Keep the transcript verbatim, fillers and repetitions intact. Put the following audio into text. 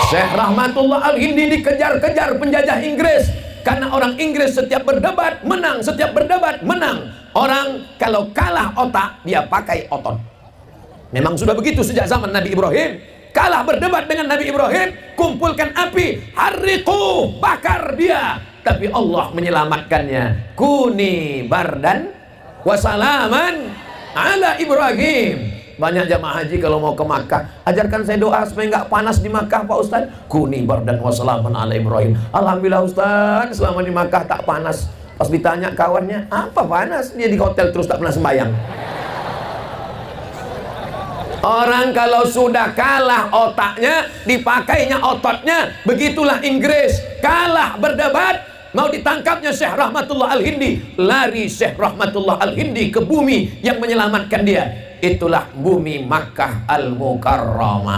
Syekh Rahmatullah Al-Hindi dikejar-kejar penjajah Inggris karena orang Inggris setiap berdebat menang, setiap berdebat menang. Orang kalau kalah otak, dia pakai otot. Memang sudah begitu sejak zaman Nabi Ibrahim. Kalah berdebat dengan Nabi Ibrahim, kumpulkan api, hariku, bakar dia. Tapi Allah menyelamatkannya. Kuni bardan wasalaman ala Ibrahim. Banyak jamaah haji kalau mau ke Makkah, ajarkan saya doa supaya nggak panas di Makkah, Pak Ustaz. Kuni bardan wasalaman ala Ibrahim. Alhamdulillah Ustaz, selama di Makkah tak panas. Pas ditanya kawannya, apa panas? Dia di hotel terus tak pernah sembahyang. Orang kalau sudah kalah otaknya, dipakainya ototnya. Begitulah Inggris, kalah berdebat, mau ditangkapnya Syekh Rahmatullah Al-Hindi. Lari Syekh Rahmatullah Al-Hindi ke bumi yang menyelamatkan dia. Itulah bumi Makkah Al-Mukarramah.